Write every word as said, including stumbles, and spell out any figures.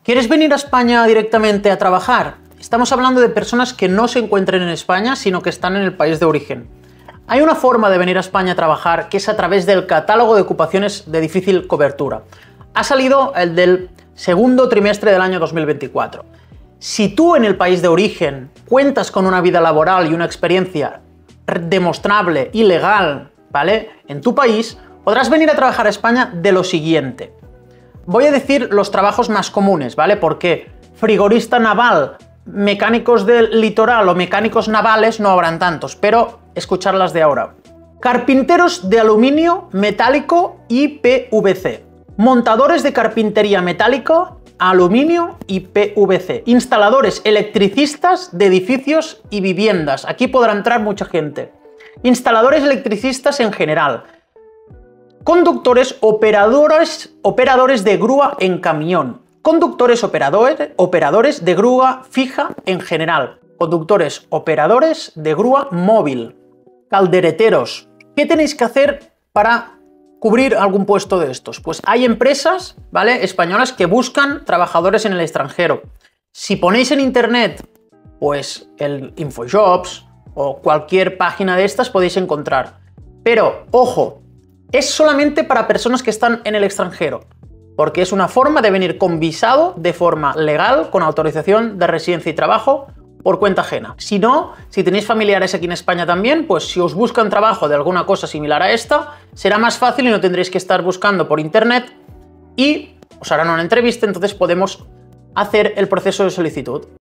¿Quieres venir a España directamente a trabajar? Estamos hablando de personas que no se encuentren en España, sino que están en el país de origen. Hay una forma de venir a España a trabajar que es a través del catálogo de ocupaciones de difícil cobertura. Ha salido el del segundo trimestre del año dos mil veinticuatro. Si tú en el país de origen cuentas con una vida laboral y una experiencia demostrable y legal, ¿vale?, en tu país, podrás venir a trabajar a España de lo siguiente. Voy a decir los trabajos más comunes, ¿vale? Porque frigorista naval, mecánicos del litoral o mecánicos navales no habrán tantos, pero escucharlas de ahora. Carpinteros de aluminio, metálico y P V C. Montadores de carpintería metálica, aluminio y P V C. Instaladores electricistas de edificios y viviendas. Aquí podrá entrar mucha gente. Instaladores electricistas en general. Conductores, operadores, operadores de grúa en camión. Conductores, operadores, operadores de grúa fija en general. Conductores, operadores de grúa móvil. Caldereteros. ¿Qué tenéis que hacer para cubrir algún puesto de estos? Pues hay empresas, ¿vale?, españolas que buscan trabajadores en el extranjero. Si ponéis en internet, pues el InfoJobs o cualquier página de estas podéis encontrar. Pero, ojo, es solamente para personas que están en el extranjero, porque es una forma de venir con visado de forma legal, con autorización de residencia y trabajo por cuenta ajena. Si no, si tenéis familiares aquí en España también, pues si os buscan trabajo de alguna cosa similar a esta, será más fácil y no tendréis que estar buscando por internet y os harán una entrevista, entonces podemos hacer el proceso de solicitud.